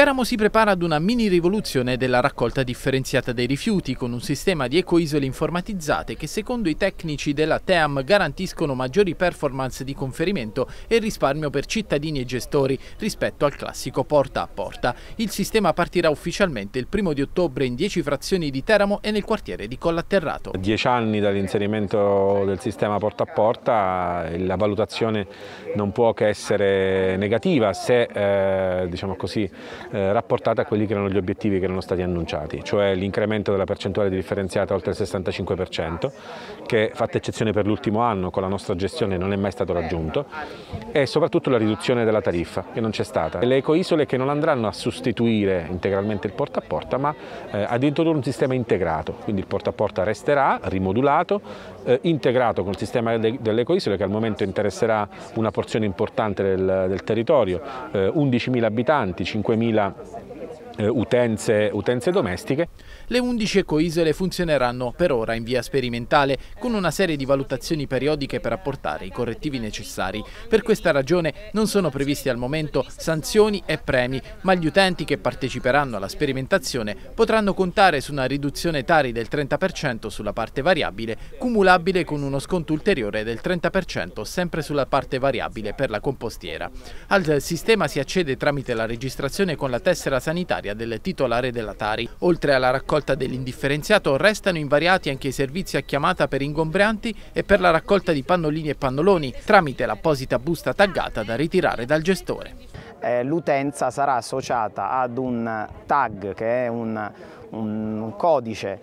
Teramo si prepara ad una mini rivoluzione della raccolta differenziata dei rifiuti con un sistema di ecoisole informatizzate che secondo i tecnici della TEAM garantiscono maggiori performance di conferimento e risparmio per cittadini e gestori rispetto al classico porta a porta. Il sistema partirà ufficialmente il 1° di ottobre in 10 frazioni di Teramo e nel quartiere di Collatterrato. 10 anni dall'inserimento del sistema porta a porta, la valutazione non può che essere negativa se diciamo così, rapportata a quelli che erano gli obiettivi che erano stati annunciati, cioè l'incremento della percentuale di differenziata oltre il 65%, che fatta eccezione per l'ultimo anno con la nostra gestione non è mai stato raggiunto, e soprattutto la riduzione della tariffa che non c'è stata. Le ecoisole che non andranno a sostituire integralmente il porta a porta ma ad introdurre un sistema integrato, quindi il porta a porta resterà rimodulato, integrato con il sistema delle ecoisole che al momento interesserà una porzione importante del territorio, 11.000 abitanti, 5.000 utenze domestiche. Le 11 ecoisole funzioneranno per ora in via sperimentale con una serie di valutazioni periodiche per apportare i correttivi necessari. Per questa ragione non sono previsti al momento sanzioni e premi, ma gli utenti che parteciperanno alla sperimentazione potranno contare su una riduzione Tari del 30% sulla parte variabile, cumulabile con uno sconto ulteriore del 30% sempre sulla parte variabile per la compostiera. Al sistema si accede tramite la registrazione con la tessera sanitaria del titolare della Tari. Oltre alla raccolta dell'indifferenziato restano invariati anche i servizi a chiamata per ingombranti e per la raccolta di pannolini e pannoloni tramite l'apposita busta taggata da ritirare dal gestore. L'utenza sarà associata ad un tag che è un codice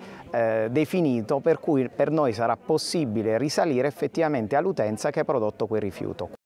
definito, per cui per noi sarà possibile risalire effettivamente all'utenza che ha prodotto quel rifiuto.